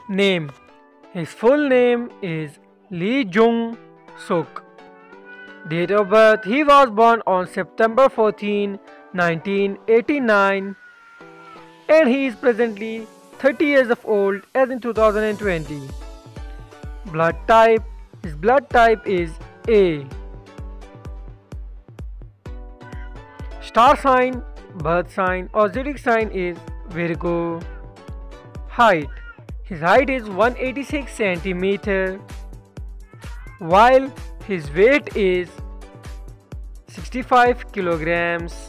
Name. His full name is Lee Jung Suk. Date of birth. He was born on September 14, 1989, and he is presently 30 years of old as in 2020. Blood type. His blood type is A. Star sign, birth sign or zodiac sign is Virgo. Height. His height is 186 centimeter, while his weight is 65 kilograms.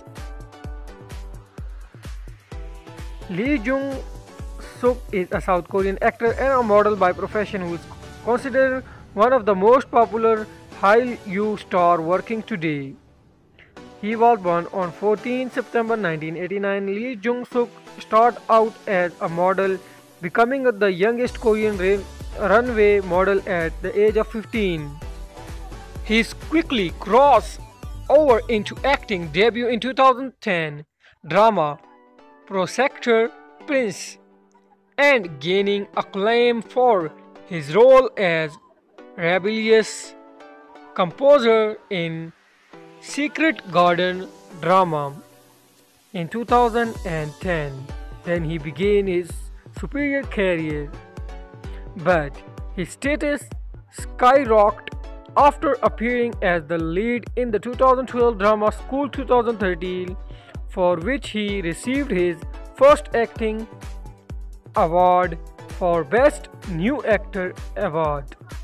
Lee Jung Suk is a South Korean actor and a model by profession who is considered one of the most popular Hallyu star working today. He was born on 14 September 1989. Lee Jung Suk started out as a model, becoming the youngest Korean runway model at the age of 15. He quickly crossed over into acting, debut in 2010 drama Prospector Prince, and gaining acclaim for his role as rebellious composer in Secret Garden drama in 2010. Then he began his superior career, but his status skyrocketed after appearing as the lead in the 2012 drama School 2013, for which he received his first acting award for Best New Actor award.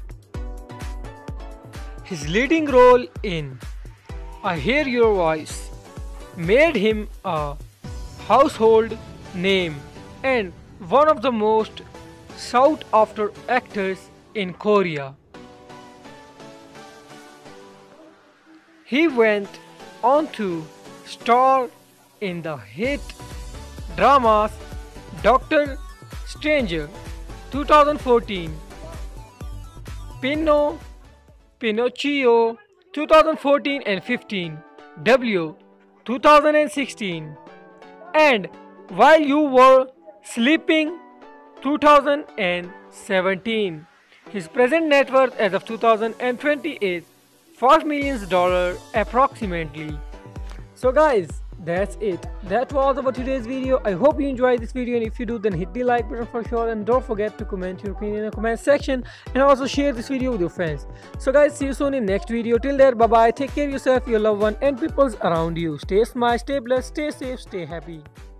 His leading role in I Hear Your Voice made him a household name and one of the most sought after actors in Korea. He went on to star in the hit dramas Doctor Stranger 2014, Pinocchio 2014 and 15, W 2016, and While You Were Sleeping 2017. His present net worth as of 2020 is $4 million approximately. So guys, that's it. That was about today's video. I hope you enjoyed this video, and if you do, then hit the like button for sure, and don't forget to comment your opinion in the comment section, and also share this video with your friends. So guys, see you soon in next video. Till there, bye bye. Take care of yourself, your loved one, and peoples around you. Stay smart, stay blessed, stay safe, stay happy.